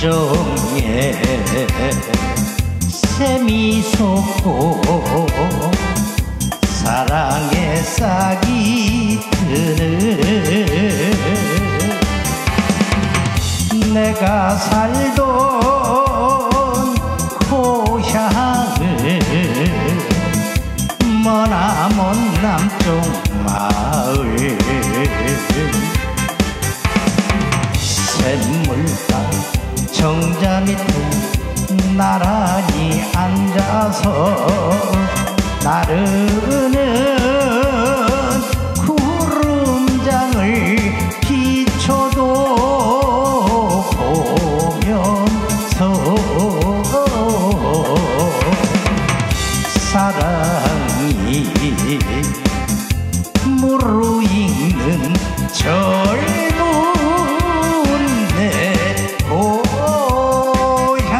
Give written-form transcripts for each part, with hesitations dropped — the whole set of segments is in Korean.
종에 샘이 솟고 사랑의 싹이 트는 내가 살던 고향을 머나먼 남쪽 마을 샘물가 정자 밑에 나란히 앉아서 나르는 구름장을 기초도 보면서 사랑이 무르익는 젊은 내 고향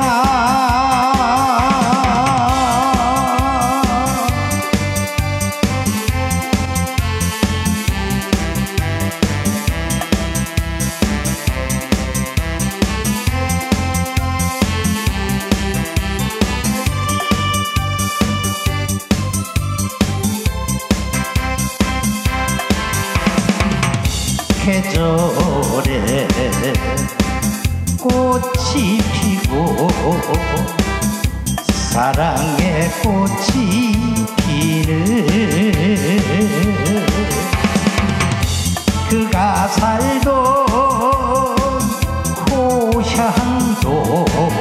계절에 꽃이 피고 사랑의 꽃이 피는 그가 살던 고향도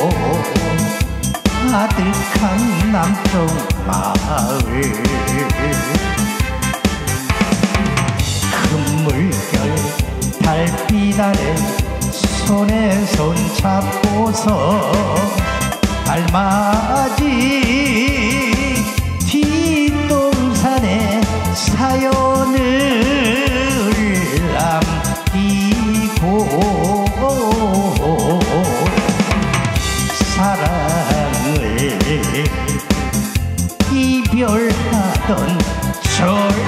아득한 남쪽 마을 큰 물결 달빛 아래 손에 손 잡고서 달맞이 뒷동산에 사연을 남기고 사랑을 이별하던